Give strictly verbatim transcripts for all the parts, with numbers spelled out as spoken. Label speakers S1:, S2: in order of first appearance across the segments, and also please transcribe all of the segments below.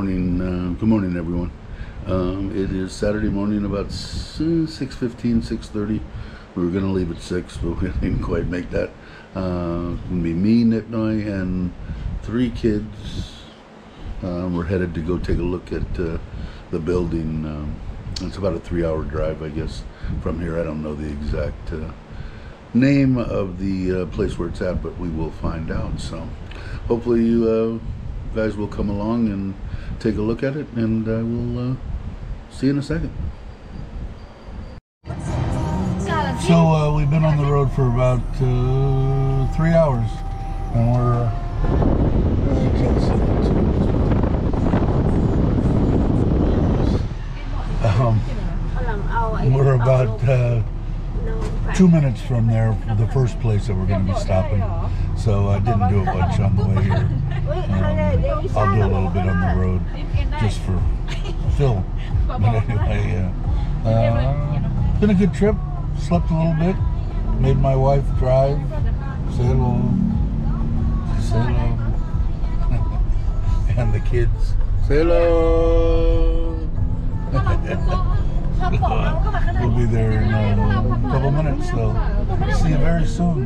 S1: morning. Uh, good morning, everyone. Um, it is Saturday morning, about six fifteen, six thirty. We were going to leave at six, but we didn't quite make that. Uh, it's going to be me, Nipnoy, and three kids. Um, we're headed to go take a look at uh, the building. Um, it's about a three-hour drive, I guess, from here. I don't know the exact uh, name of the uh, place where it's at, but we will find out. So hopefully you uh, guys will come along and take a look at it, and I will uh, see you in a second. So uh, we've been on the road for about uh, three hours, and we're uh, um, we're about uh, two minutes from there for the first place that we're going to be stopping. So I didn't do a bunch on the way here. Um, I'll do a little bit on the road just for film. But anyway, uh, uh, been a good trip. Slept a little bit. Made my wife drive. Say hello. Say hello. And the kids. Say hello. We'll be there in uh, a couple minutes, so see you very soon.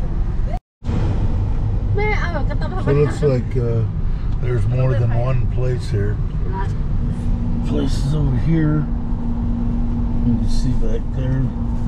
S1: So it looks like uh, there's more than one place here. Places over here. You can see back there.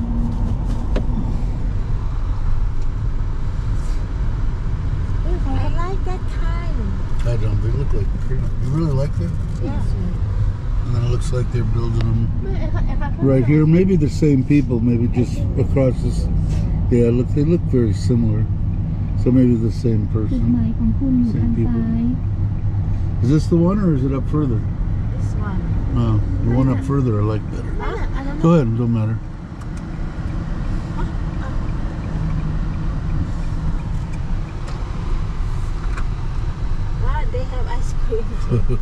S2: I like that kind.
S1: I don't. They look like. You really like that?
S2: Yeah.
S1: And then it looks like they're building them right here. Maybe the same people. Maybe just across this. Yeah, look. They look very similar. So maybe the same person. Same people. Is this the one, or is it up further?
S2: This one.
S1: No, the one up further I like better. Go ahead. It don't matter.
S2: Ah, they have ice cream too.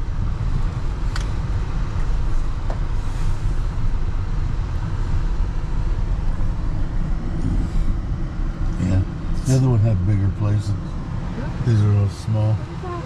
S1: Yeah, the other one had bigger places. These are all small.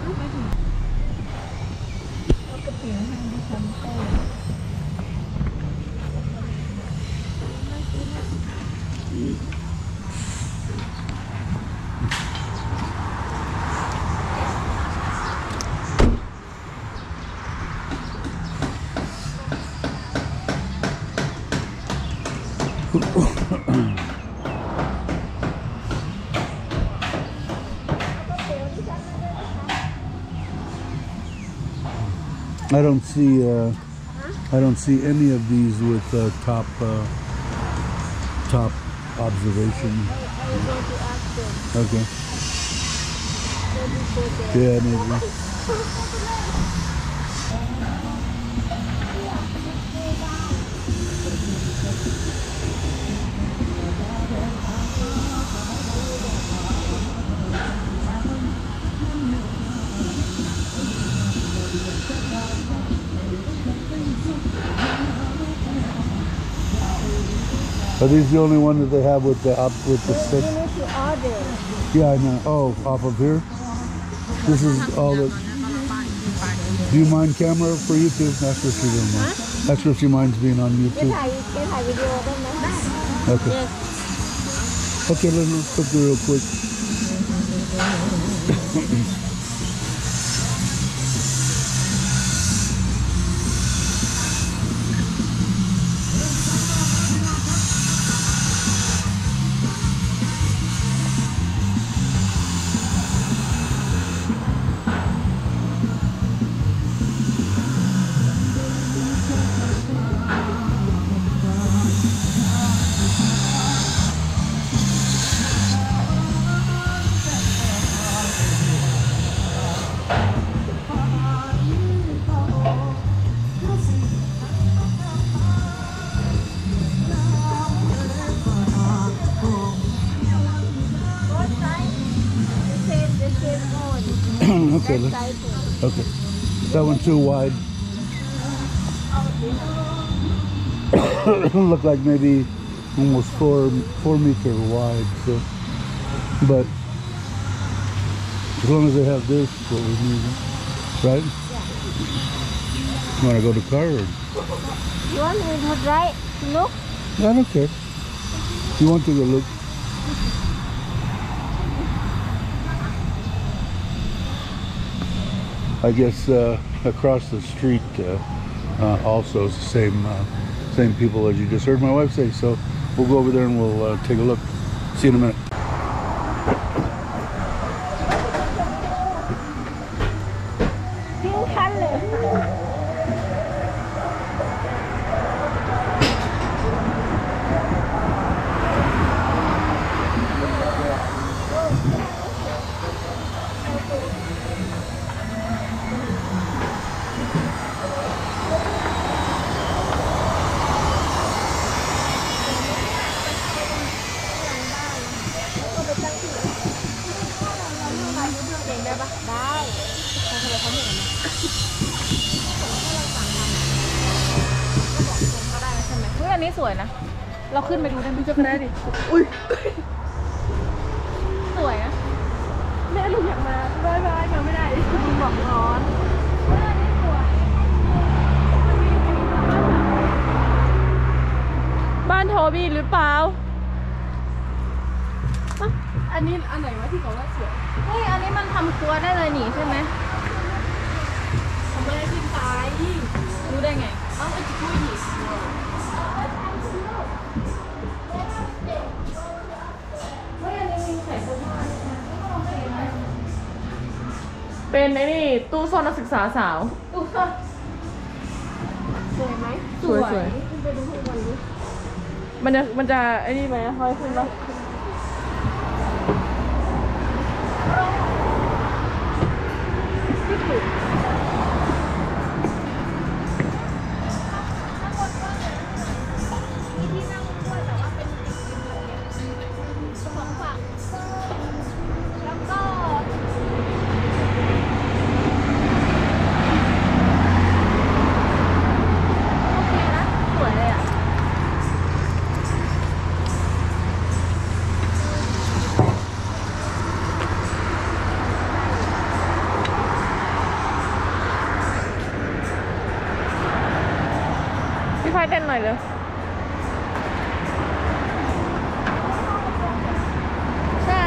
S1: I don't see uh, I don't see any of these with uh, top uh, top observation.
S2: I will go to ask them.
S1: Okay. Yeah, maybe. Are these the only one that they have with the up with the stick?
S2: You need to order.
S1: Yeah, I know. Oh, off of here. This is all the. Do you mind camera for YouTube? That's what she doesn't mind.
S2: Huh?
S1: That's what she minds being on YouTube. Okay.
S2: Yes.
S1: Okay, let's cook it real quick. Okay, let's, okay. That one too wide. Look like maybe almost four four meter wide. So, but as long as they have this, what we need, right? You want to go to car or?
S2: You want me to try to look?
S1: I don't care. You want to go look? I guess uh, across the street uh, uh, also is the same uh, same people as you just heard my wife say. So we'll go over there and we'll uh, take a look. See you in a minute.
S2: Pink color.
S3: เฮ้ยอันนี้สวยนะ เราขึ้นไปดูได้ไหมจะได้ดิ อุ้ย สวยนะแม่ลุงอยากมาบายบายมาไม่ได้ลุงบอกร้อนเฮ้ยอันนี้สวยบ้านโทบี้หรือเปล่าอ่ะอันนี้อันไหนวะที่บอกว่าสวย เฮ้ย อันนี้มันทำครัวได้เลยหนิใช่ไหมทำอะไรขึ้นไปรู้ได้ไงอ้าวไอ้จิ๊กไม่หนิเป็นไอ้นี่ตู้ซ่อนนักศึกษาสาวตู้ซ่อนสวยไหมสวยสวยไปดูข้างบนดิมันจะมันจะไอ้นี่ไหมห้อยขึ้นปะพี่พายเต้นหน่อยเลยใช่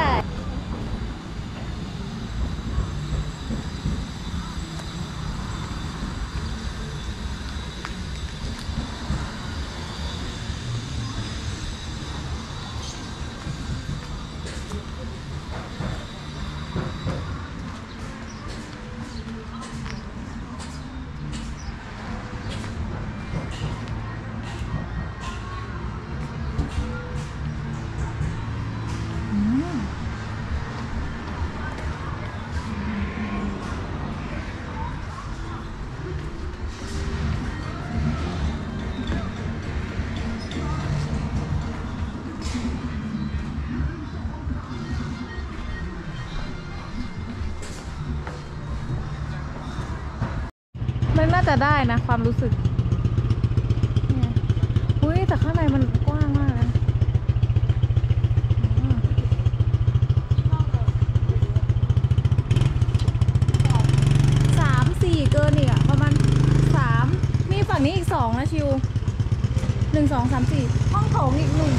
S3: มันน่าจะได้นะความรู้สึกเนี่ยอุ้ยแต่ข้างในมันกว้างมากนะสามสี่เกินอีกอะประมาณสามมีฝั่งนี้อีกสองนะชิวหนึ่งสองสามสี่ห้องโถงอีกหนึ่ง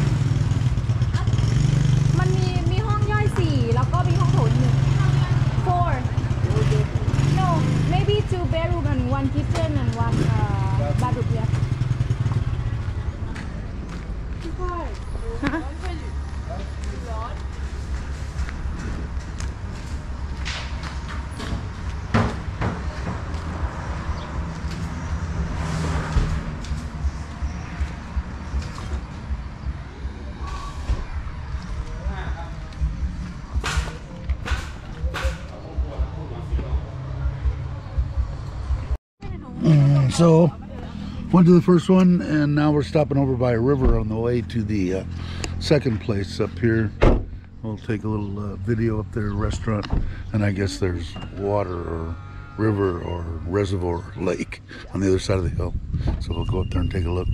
S3: มันมีมีห้องย่อยสี่แล้วก็มีห้องโถงอีกหนึ่ง four no maybe two bedroom and one kitchen and one uh, bathroom yeah ฮะ
S1: So went to the first one, and now we're stopping over by a river on the way to the uh, second place up here. We'll take a little uh, video up there, restaurant, and I guess there's water or river or reservoir or lake on the other side of the hill. So we'll go up there and take a look.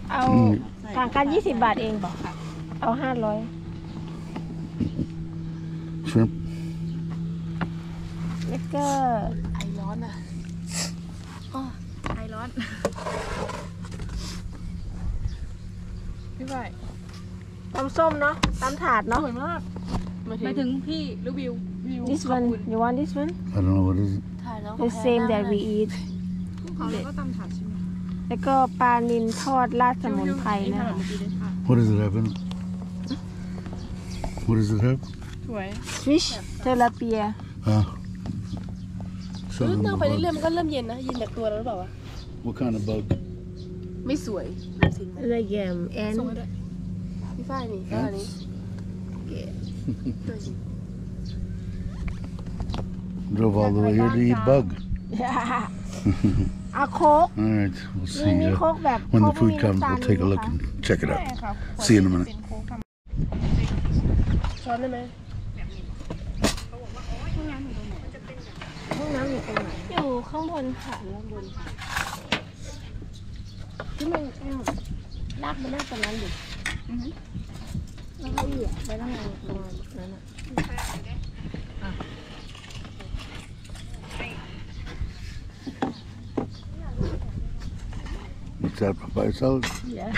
S2: เอาต่างกันยี่สิบบาทเองบอกค่ะเอาห้าร้อย
S1: shrimp.
S2: แล้วก็
S3: ไอร้อนอ่ะอ๋อไอร้อนพี่ฝ่าย
S2: ตำส้มเนาะตำถาดเนาะ
S3: สวยมากหมายถึงพี่หรือวิววิว
S2: this one you want this one
S1: I don't know what is it.
S3: ถ่ายแล้ว
S2: the same that we eat
S3: เขาแล้วก็ตำถาดใช่ไหม
S2: แล้วก็ปลานิลทอดราดสมุนไพรนะคะ
S1: What does it have in it? What does it have?
S3: สวย
S2: fish tilapia
S1: Ah.
S3: เออ
S1: Something
S3: นั่ง
S1: about
S3: ไปเรื่อยๆ
S1: bug.
S3: มันก็เริ่มเย็นนะเย็นจากตัวแล้วหรือเปล่าวะ
S1: What kind of bug?
S3: ไม่สวยทิ้งไป
S2: อะไรแยมแอน
S3: ส่งไปด้วยพี่ฝ้ายนี่แล้วอันนี้ตัวจริง
S1: Drove all the way here to eat bug.
S2: เอาโค้ก
S1: All right, we'll
S2: มี
S1: see
S2: มี
S1: uh,
S2: โค้กแบบ
S1: when the
S2: โค้ก
S1: food
S2: มี
S1: comes.
S2: น้ำตาล
S1: We'll take a
S2: ไหม
S1: look
S2: คะ
S1: and check it out. See you in a minute.
S3: ช้อนได้ไหม
S2: ห้องน้ำอยู่ตรงไหนอยู่ข้างบนค่ะข้างบนที่มันลากมาได้ตรงนั้นอยู่แล้วก็เหยียบไปนั่งตรงนั้นอ่ะ
S1: What's that, papaya salad?
S2: yeah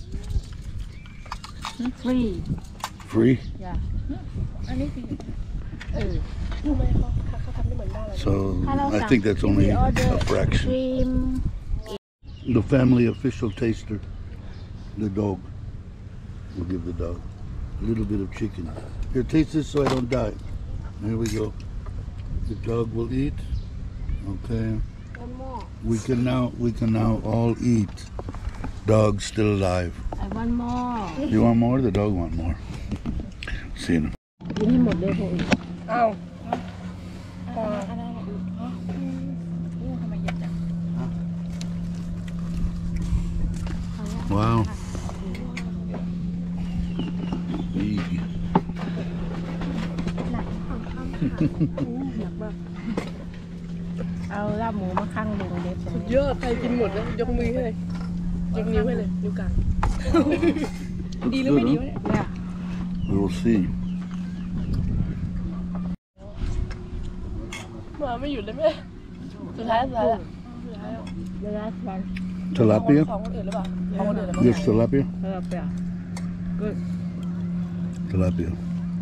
S2: free
S1: Free?
S3: อันนี้คือ
S2: เออ
S3: รู้ไหมเขาเขาทำไม่เหมือนบ้านเรา
S1: So
S2: ถ้าเรา
S1: I
S2: สั่ง
S1: think that's only
S2: we order
S1: a fraction.
S2: shrimp
S1: The family official taster, the dog. We'll give the dog a little bit of chicken. Here, taste this so I don't die. There we go. The dog will eat. Okay.
S2: one more
S1: We can now we can now all eat. Dog's still alive.
S2: I want more
S1: You want more? The dog want more. See you.
S2: กินให้หมดเลยพวกอีก
S3: อ้าวพอ
S1: Wow. Eek.
S2: เอาลาบหมูมาข้างลุงเด็ด
S3: สุดยอดใครกินหมดนะยกมือให้เลยยกนิ้วให้เลยนิ้วกลาง
S1: Looks
S3: ดีหรือไม่
S1: good,
S3: ดี
S1: huh?
S3: วะเนี่ย
S2: เนี่ย
S1: We'll see.
S3: มาไม่หยุดเลยแม่สุดท้ายสุดท้ายละ
S2: เวลาวัน
S1: Tilapia?
S3: ของคนอื่นหรือเปล่าของคนอื่นหรือเปล่า
S1: Yes, tilapia.
S2: เออเปล่า
S1: Tilapia.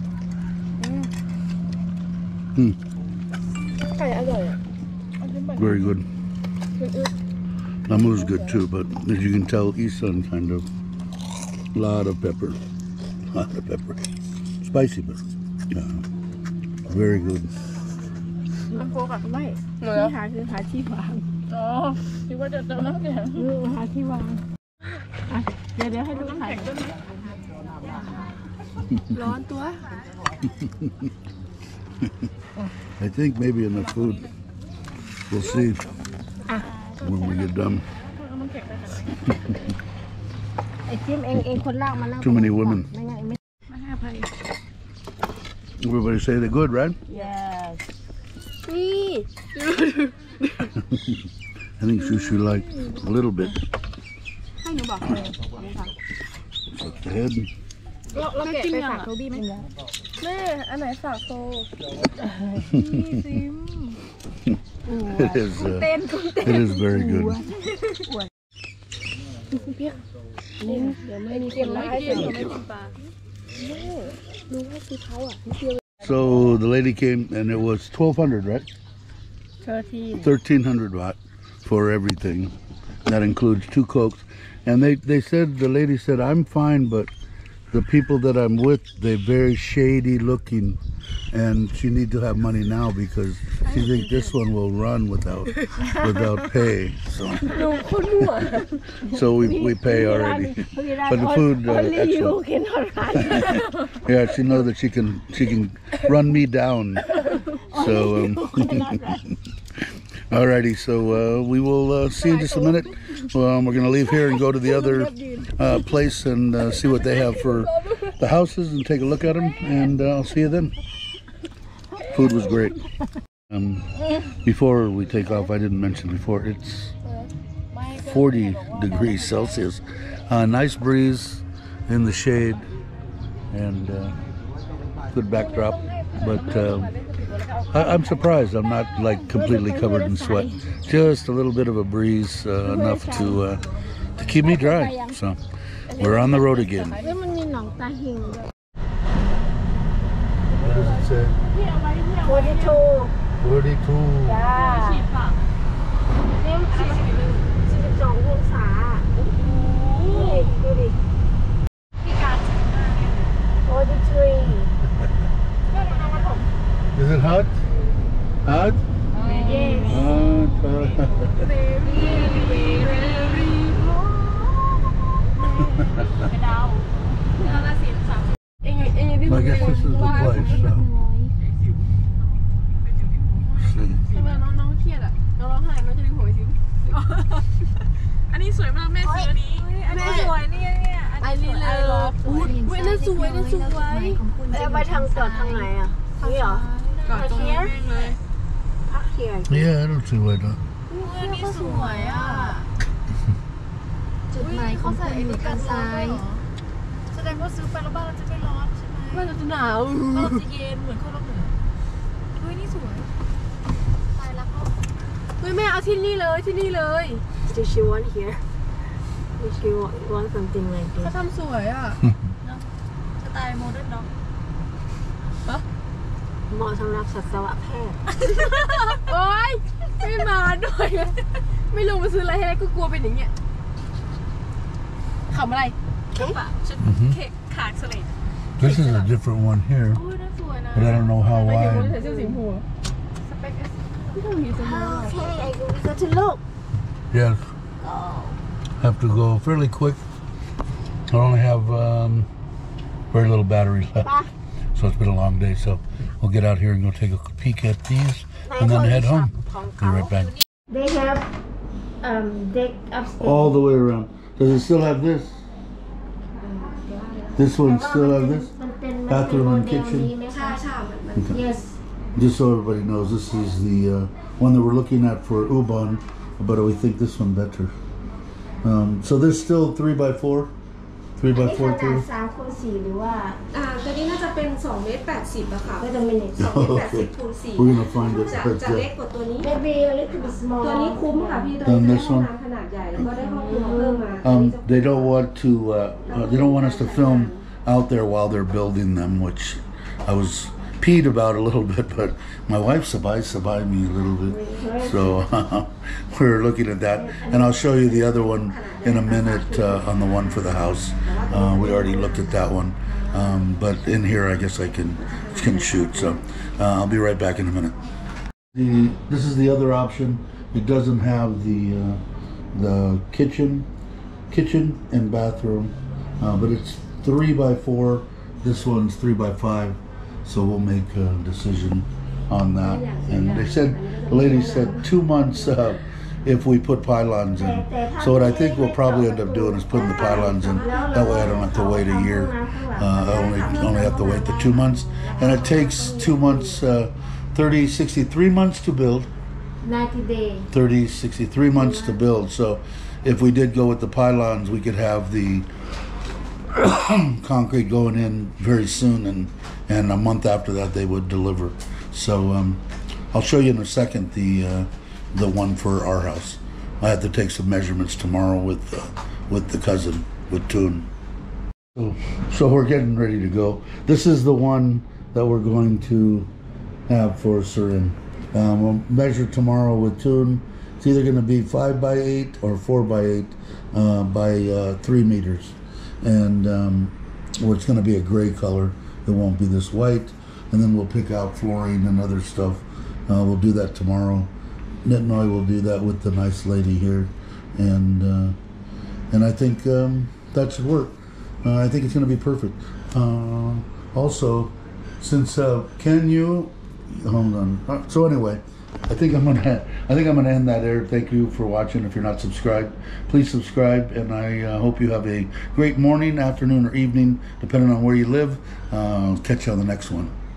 S3: ไก่อร่อยอ่ะ
S1: Very good. Namu's good too, but as you can tell, Isan kind of lot of pepper, lot of pepper, spicy, but yeah, very good.
S3: น้ำโฟกอ่ะ
S2: ไม่
S3: เหรอ
S2: ที่หาคือหาที่วาง
S3: อ๋อคิดว่าจะเติมน้ำแข็ง
S2: เออหาที่วางอ่ะเดี๋ยวเดี๋ยวให้ลูกถ่าย
S3: ร้อนตัว
S1: I think maybe enough food. We'll see when we get done.
S2: ไอ้จิ้มเองเองคนลากมานั่ง
S1: Too many women.
S2: ไม่งั้นไม่
S1: Everybody say they're good, right?
S2: yes
S3: นี่
S1: I think Shushu liked a little bit.
S3: ให้หนูบอก
S1: Up the head.
S3: เราเราแกะไปฝากโทบี้ไหมแม่อันไหนฝากโทนี่ซิม
S1: It is. Uh,
S2: เต้นกุ้งเต้น
S1: it is very good.
S2: นี่เดี๋ยวไม่มีคนลาก
S3: ไม่กินไม่กินปลา
S1: So the lady came and it was twelve hundred, right?
S2: เธอที่
S1: thirteen hundred baht for everything. That includes two cokes. And they, they said, the lady said, I'm fine, but the people that I'm with, they're very shady looking. And she need to have money now because she think this one will run without without pay. So,
S3: ดูคนมั่ว
S1: so we, we pay already. But the food, uh,
S2: only you
S1: excellent.
S2: cannot run
S1: Yeah, she knows that she can she can run me down. So um, alrighty, so uh, we will uh, see in just a minute. Um, we're gonna leave here and go to the other uh, place and uh, see what they have for the houses and take a look at them. And uh, I'll see you then. Food was great. Um, before we take off, I didn't mention before it's forty degrees Celsius Uh, nice breeze in the shade and uh, good backdrop. But uh, I, I'm surprised I'm not like completely covered in sweat. Just a little bit of a breeze, uh, enough to uh, to keep me dry. So we're on the road again.
S2: แล้วมันมีหนองตาหิงด้วย
S1: What does it say?
S2: forty-two
S1: forty-two.
S2: จ้านี่สี่สิบสององศานี่ดูดิ forty-three
S1: Is it hot? Hot?
S2: yes
S1: Hot. I guess this is the place. So. See.
S3: น้องๆเครียดอ่ะน้องร้องไห้น้องจะดึงหัวไปซิอันนี้สวยมากแม่ซื้ออันนี้อันนี้สวยนี่เนี่ยอันนี้เลยอุ้ยอุ้ยนั่นสวยนั่นสวย
S2: แล้วไปทางจอดทางไหนอ่ะนี่เหรอ
S3: ก่อนตรงนี้เลย
S2: พักเที่ยง
S1: Yeah, I don't see why not.
S3: อันนี้สวยอ่ะ
S4: จุดหมายของคุณอยู่ทางซ้าย
S3: แสดงว่าซื้อไปแล้วบ้านเราจะไม่ร้อนใช่ไหมบ้านเราจะหนาวบ้านเราจะเย็นเหมือนคนเราเหนือเฮ้ยนี่สวยตายแล้วก็เฮ้ยแม่เอาที่นี่เลยที่นี่เลย
S2: Do she want here Do she want want something like
S3: เขา
S2: this
S3: ทำสวยอ่ะสไตล์โมเดิร์นเนาะ
S2: เหมาะสำหรับสัตวแพทย์
S3: โอ๊ยไม่มาด้วยไม่ลงมาซื้ออะไรให้ได้ก็กลัวเป็นอย่างเงี้ยขำอะไรเค้กปะชุดเค้กขาดสลิด
S1: This is a different one here,
S3: โอ้ยน่าสวยนะ
S1: but I don't know how
S3: ไม่เห็นคน
S1: wide.
S3: ใส่เสื้อสีชมพูสเปคที่ต้องมีสมอง
S2: Okay I go to look
S1: Yes. Have to go fairly quick. I only have um, very little battery left, so it's been a long day. So we'll get out here and go take a peek at these, and then head home. Be right back.
S2: They have um deck upstairs
S1: All the way around. Does it still have this? This one still have this?
S2: มันเป็น
S1: Bathroom and
S2: มันเป็น
S1: kitchen?
S2: โมเดลนี้ไหมคะ
S1: Okay.
S2: Yes
S1: Just so everybody knows, this is the uh, one that we're looking at for Ubon, but we think this one better. Um, so there's still three by four, three
S2: อัน
S1: by
S2: นี้ข
S1: four
S2: นาด
S1: through.
S2: สามคูณสี่หรือว่า
S5: อ่าตัวนี้น่าจะเป็นสองเมตรแปดสิบอะค่ะ
S2: ก็จะมีเน็ต
S5: สองเมตรแปดสิบคูณสี่
S1: We're gonna find it,
S5: จะ
S1: but
S5: จะเล็ก
S1: uh,
S5: กว่าตัวนี้
S2: maybe a little bit small
S5: ตัวนี้คุ้มค่ะพี่ ตัว
S1: Then
S5: นี้
S1: this
S5: จะห้อง
S1: one?
S5: น้ำขนาดใหญ่แล้วก็ได้ห้องครัวเพิ่มมาอันนี้จะ
S1: um, they don't want to. Uh, uh, they don't want us to film out there while they're building them, which I was peed about a little bit, but my wife sabai sabai me a little bit, so we're looking at that, and I'll show you the other one in a minute uh, on the one for the house. Uh, we already looked at that one, um, but in here I guess I can can shoot. So uh, I'll be right back in a minute. The this is the other option. It doesn't have the uh, the kitchen, kitchen and bathroom, uh, but it's three by four. This one's three by five. So we'll make a decision on that. And they said, the lady said two months uh, if we put pylons in. So what I think we'll probably end up doing is putting the pylons in. That way I don't have to wait a year. Uh, I only, only have to wait the two months. And it takes two months, uh, thirty, sixty-three months to build.
S2: ninety day
S1: thirty, sixty-three months to build. So if we did go with the pylons, we could have the concrete going in very soon, and and a month after that they would deliver. So um, I'll show you in a second the uh, the one for our house. I have to take some measurements tomorrow with uh, with the cousin, with Toon. So, so we're getting ready to go. This is the one that we're going to have for Surin. Um, we'll measure tomorrow with Toon. It's either going to be five by eight or four by eight uh, by uh, three meters. And um, or it's going to be a gray color. It won't be this white. And then we'll pick out flooring and other stuff. Uh, we'll do that tomorrow. Nitnoy will do that with the nice lady here, and uh, and I think um, that should work. Uh, I think it's going to be perfect. Uh, also, since uh, can you hold on? Uh, so anyway. I think I'm gonna. I think I'm gonna end that there. Thank you for watching. If you're not subscribed, please subscribe, and I uh, hope you have a great morning, afternoon, or evening, depending on where you live. Uh, catch you on the next one.